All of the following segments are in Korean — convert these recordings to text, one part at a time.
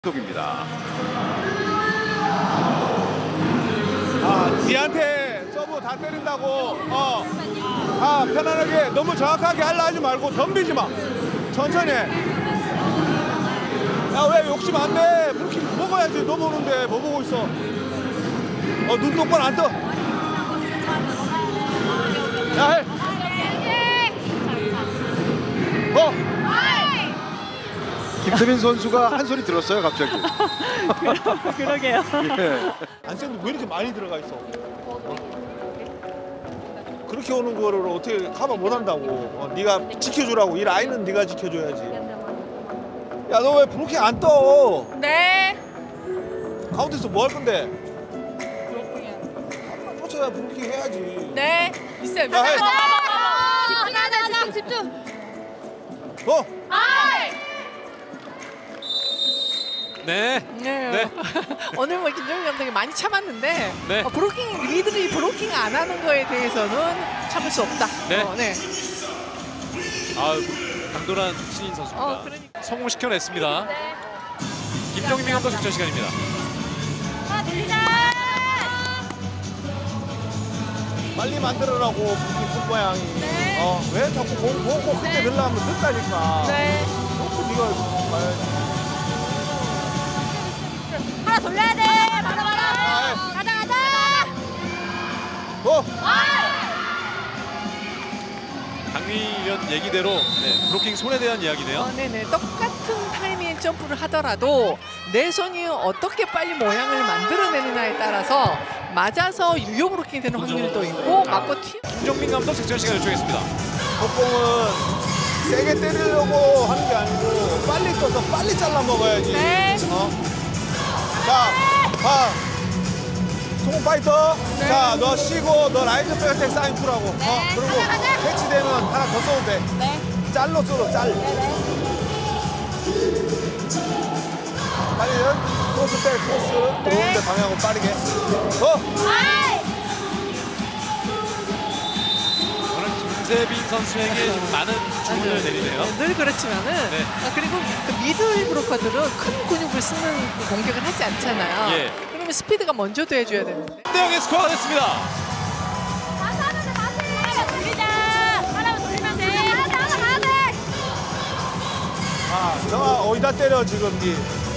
속입니다. 니한테 서브 다 때린다고 다 편안하게 너무 정확하게 하려 하지 말고 덤비지 마. 천천히 해. 야, 왜 욕심 안 내? 브루킹 먹어야지. 너 보는데 뭐 보고 있어? 눈 똑바로 안 떠. 야, 해. 김세빈 선수가 한 소리 들었어요, 갑자기. 그러게요. 예. 안쌤도 왜 이렇게 많이 들어가 있어? 그렇게 오는 거를 어떻게 커버 못 한다고. 네가 지켜주라고. 이 라인은 네가 지켜줘야지. 야, 너 왜 브루킹 안 떠? 네. 가운데서 뭐 할 건데? 쫓아야 브루킹 해야지. 네. 있어요. 야, 해. 집중하자. 집중. 네. 네. 오늘 뭐 김정민 감독이 많이 참았는데 네. 리들이 브로킹 안 하는 거에 대해서는 참을 수 없다. 네. 네. 강도란 신인 선수입니다. 그러니까. 성공시켜냈습니다. 김정민 감독 작전 시간입니다. 빨리 만들어라고 브루킹 손 모양이. 왜 자꾸 공 보고 그때 넣으려면 늦다니까. 네. 놓고 네가 봐야지. 하나 돌려야 돼. 바로. 가자. 강민련 얘기대로 브로킹 손에 대한 이야기네요. 네네. 똑같은 타이밍 점프를 하더라도 내 손이 어떻게 빨리 모양을 만들어내느냐에 따라서 맞아서 유효 브로킹이 되는 확률도 있고 맞고 튀. 김정민 감독 작전 시간 요청했습니다. 속공은 세게 때리려고 하는 게 아니고 빨리 떠서 빨리 잘라 먹어야지. 네. 자, 송은 파이터. 네. 자, 너 쉬고 너 라이트 백어택 사인 풀하고. 그리고 가자. 캐치되면 하나 더 써도 돼. 네. 짤로 쏘러 짤. 빨리 크로스 때 크로스 들어오는데 방향을 빠르게. 오늘 김세빈 선수에게 좀 많은 주문을 내리네요. 늘 그렇지만은 네. 그리고 그 미들 브로커들은 큰 근육을 쓰는 그 공격을 하지 않잖아요. 예. 그러면 스피드가 먼저 돼줘야 되는데. 1대0의 스코어가 됐습니다. 하나 돌리자. 하나만 돌리면 돼. 하나 가야 돼. 정아 어디다 때려 지금 니?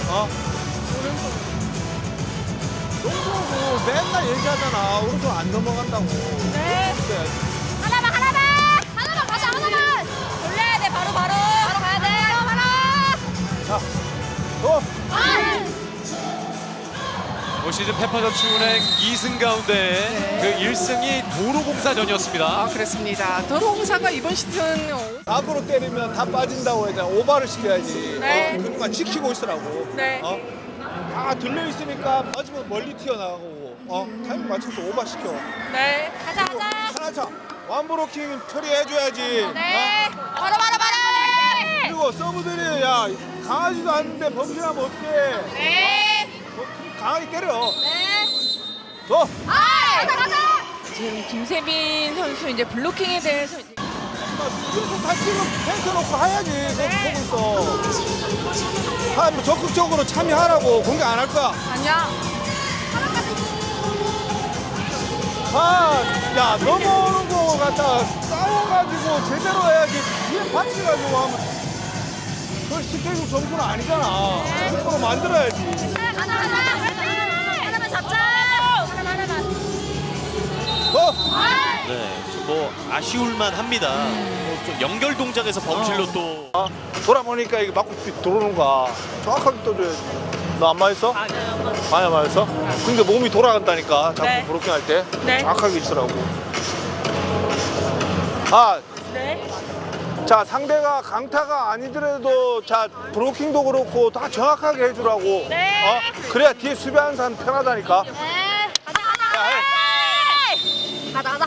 농구도 맨날 얘기하잖아. 오른쪽 안 넘어간다고. 네. 근데 하나만 가자. 하나만 돌려야 돼. 바로 가야 돼. 자, 올 시즌 페퍼저축은행 2승 가운데 그 1승이 도로공사전이었습니다. 그렇습니다. 도로공사가 이번 시즌 앞으로 때리면 다 빠진다고 해야 오버를 시켜야지. 네. 그러니까 지키고 있으라고. 네. 다 들려 있으니까 맞으면 멀리 튀어나가고. 타이밍 맞춰서 오버 시켜. 네. 가자. 하나차 완브로킹 처리해줘야지. 네. 바로. 그리고 서브들이 야 강하지도 않는데 범실하면 어떡해. 네. 강하게 때려. 네. 가자. 지금 김세빈 선수 이제 블로킹에 대해서 이렇게 다치면 펜쳐놓고 해야지. 그거 보고 있어. 적극적으로 참여하라고. 공격 안 할 거야. 아니야. 야 넘어오는 거 갖다 싸워가지고 제대로 해야지. 뒤에 받쳐가지고 하면 그걸 쉽게 줄 정도는 아니잖아. 그걸 만들어야지. 하나만 잡자. 하나만. 네, 뭐 아쉬울만 합니다. 뭐좀 연결 동작에서 범실로 또 돌아보니까 이게 맞고 들어오는 거야. 정확하게 떠줘야지. 너 안 맞았어? 아니 안 맞았어? 근데 몸이 돌아간다니까. 자꾸 네. 브로킹 할 때. 네. 정확하게 있으라고. 네. 자 상대가 강타가 아니더라도 자 브로킹도 그렇고 다 정확하게 해주라고. 네. 그래야 뒤에 수비하는 사람 편하다니까. 네. 가자. 가자.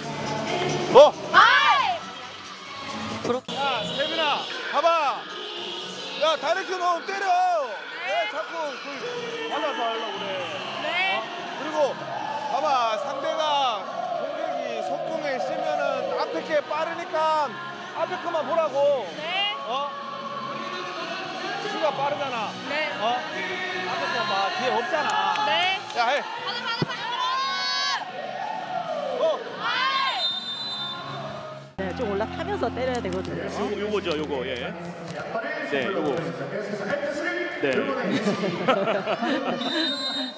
야 세빈아 봐봐. 야 다이렉트 넣으면 때려. 왜 자꾸 받아서 하려고 그래. 네. 그리고 봐봐 상대가 공격이 속공에 쓰면은 앞에 게 빠르니까 앞에 거만 보라고. 네. 수가 빠르잖아. 네. 앞에 봐, 뒤에 없잖아. 네. 야, 해. 네, 좀 올라타면서 때려야 되거든요. 요거죠, 요거. 예. 네, 요거. 네.